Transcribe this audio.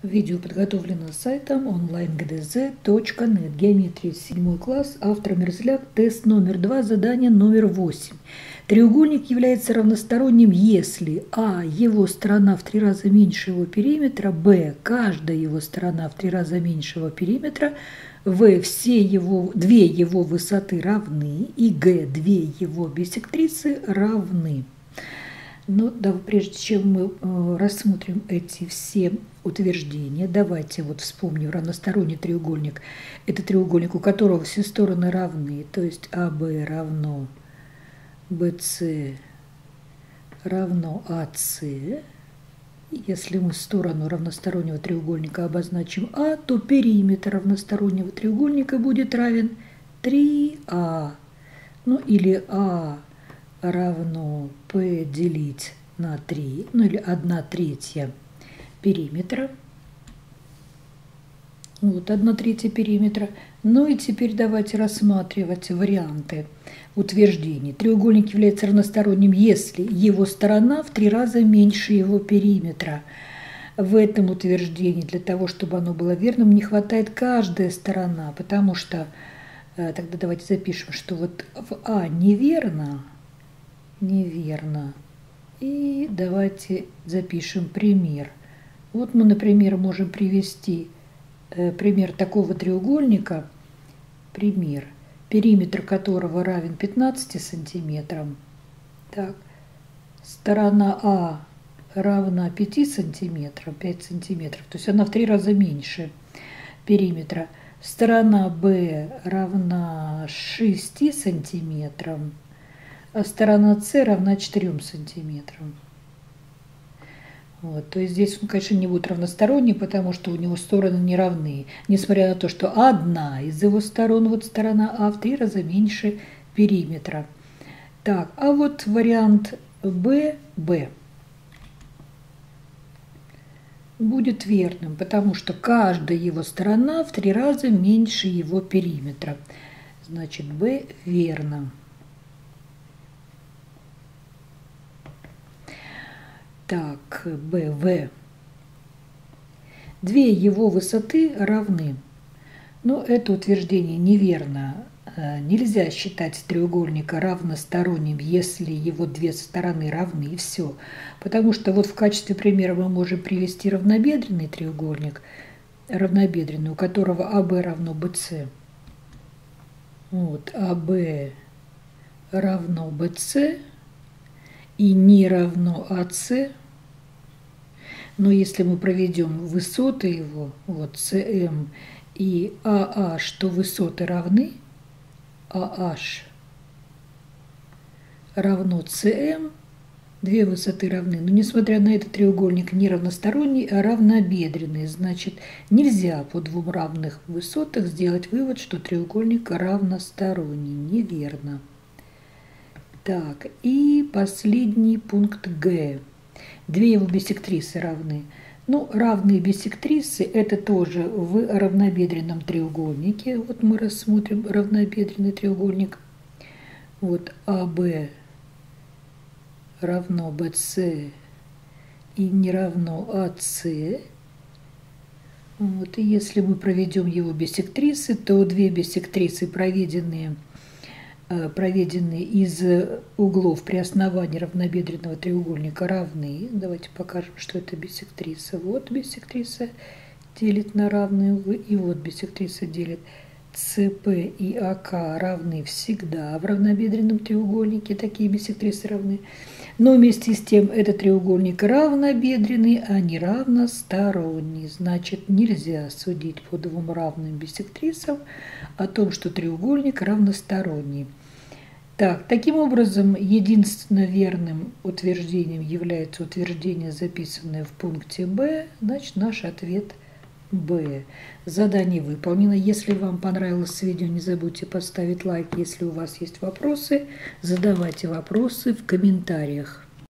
Видео подготовлено сайтом onlinegdz.net. Геометрия 7 класс. Автор Мерзляк. Тест номер 2. Задание номер 8. Треугольник является равносторонним, если а. его сторона в 3 раза меньше его периметра, б. каждая его сторона в 3 раза меньше его периметра, в. две его высоты равны и г. две его биссектрисы равны. Но да, прежде чем мы рассмотрим эти все утверждения, давайте вот вспомним равносторонний треугольник. Это треугольник, у которого все стороны равны, то есть АБ равно БС равно АС. Если мы сторону равностороннего треугольника обозначим А, то периметр равностороннего треугольника будет равен 3А. Ну или А равно P делить на 3, ну или 1/3 периметра. Вот 1/3 периметра. Ну и теперь давайте рассматривать варианты утверждений. Треугольник является равносторонним, если его сторона в 3 раза меньше его периметра. В этом утверждении для того, чтобы оно было верным, не хватает каждая сторона, потому что тогда давайте запишем, что вот в А неверно. И давайте запишем пример. Вот мы, например, можем привести пример такого треугольника, периметр которого равен 15 сантиметрам. Так, сторона А равна 5 сантиметрам, 5 сантиметров, то есть она в 3 раза меньше периметра. Сторона Б равна 6 сантиметрам. А сторона С равна 4 сантиметрам. Вот, то есть здесь он, конечно, не будет равносторонний, потому что у него стороны не равны, несмотря на то, что одна из его сторон, вот сторона А, в 3 раза меньше периметра. Так, а вот вариант Б будет верным, потому что каждая его сторона в 3 раза меньше его периметра. Значит, Б верно. Так, БВ. Две его высоты равны. Но это утверждение неверно. Нельзя считать треугольника равносторонним, если его две стороны равны, и все. Потому что вот в качестве примера мы можем привести равнобедренный треугольник, у которого АБ равно БС. Вот, АБ равно БС и не равно АС. Но если мы проведем высоты его, вот СМ и АH, то высоты равны, AH равно СМ, две высоты равны. Но несмотря на это, треугольник не равносторонний, а равнобедренный. Значит, нельзя по двум равных высотах сделать вывод, что треугольник равносторонний. Неверно. Так, и последний пункт Г. Две его биссектрисы равны. Ну, равные биссектрисы – это тоже в равнобедренном треугольнике. Вот мы рассмотрим равнобедренный треугольник. Вот АБ равно БС и не равно АС. Вот, и если мы проведем его биссектрисы, то две биссектрисы, проведенные из углов при основании равнобедренного треугольника, равны. Давайте покажем, что это биссектриса. Вот биссектриса делит на равные углы, и вот биссектриса делит. СП и АК равны всегда в равнобедренном треугольнике, такие биссектрисы равны. Но вместе с тем этот треугольник равнобедренный, а не равносторонний. Значит, нельзя судить по двум равным биссектрисам о том, что треугольник равносторонний. Так, таким образом, единственно верным утверждением является утверждение, записанное в пункте Б. Значит, наш ответ Б. Задание выполнено. Если вам понравилось видео, не забудьте поставить лайк. Если у вас есть вопросы, задавайте вопросы в комментариях.